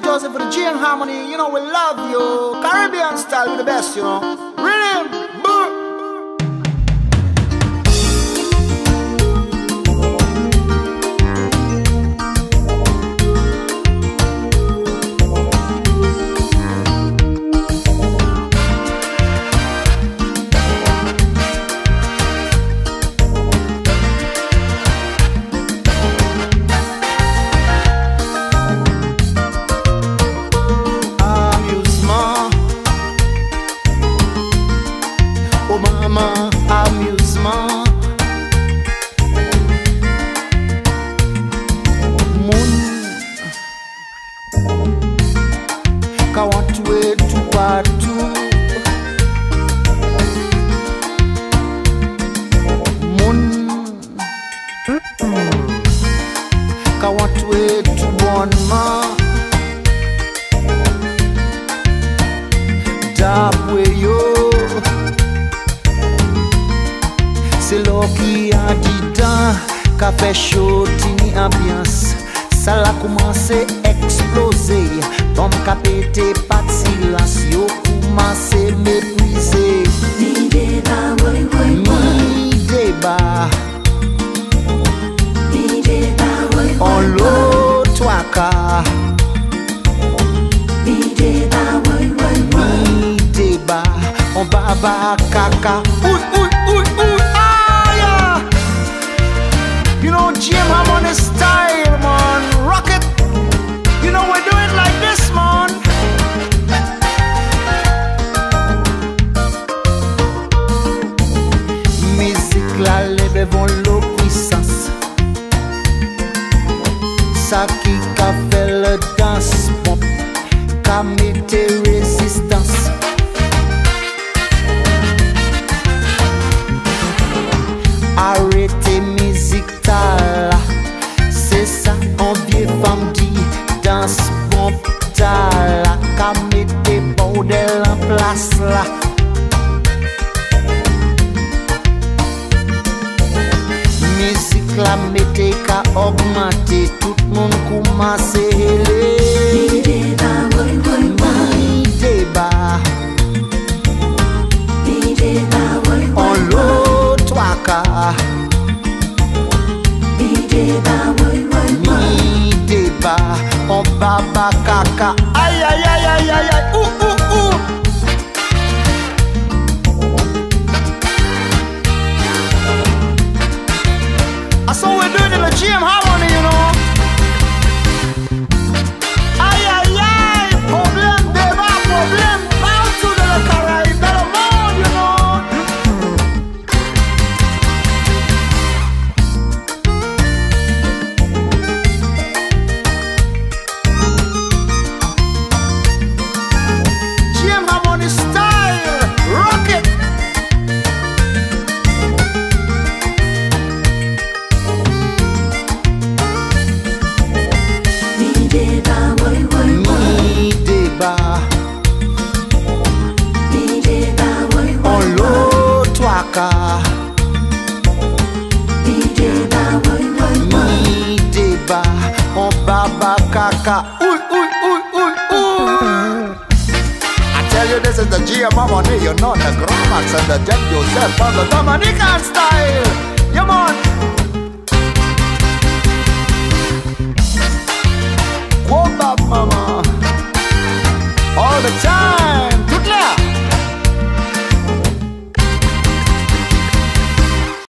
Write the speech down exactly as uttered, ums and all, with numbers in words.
Joseph for the G and Harmony. You know we love you. Caribbean style with the best, you know. Rhythm, boom. Amusement, moun ka want way to partout, moun ka want way to one man, dab way yo. C'est l'eau qui a dit dans qu'a fait chaud tini ambiance. Ça l'a commencé à exploser. Bombe qu'a pété, pas de silence. Yo commencé à mépriser. Ni débat, oui, oui, oui. Ni débat. Ni débat, oui, oui. On l'eau, toi, ka. Ni débat, oui, oui, oui. Ni débat. On baba kaka. Ouh, ouh, ouh, ouh. You know, G M Harmony style, man. Rock it. You know, we do it like this, man. Musique la lève vont l'eau puissance. Ça qui qu'a fait le danse, bon, qu'a mette résistance. Arrêtez musique. C'est ça, on vieille femme dit, danse bon tala, ka mette bordel en place là. Musique la mette ka augmenter, tout le monde commence à hélé. Ni débat, oui, oui, oui. Ni débat. Ni débat, oui, oui. On l'eau, toi, ka. Ni débat, oui, oui, oui. Ni débat, on baba kaka. Aïe aïe aïe aïe aïe aïe. Ouh ouh ouh. I saw we doing in the G M Harmony, you know. Aïe aïe aïe. Problème débat, problème. Partout dans le Caraïbe, dans le monde, you know. On baba kaka. Ooh, ooh, ooh, ooh, ooh. I tell you this is the G M Harmony, you know the Gramax and the Jet Joseph on the Dominican style. Yeah man. Go back mama. All the time.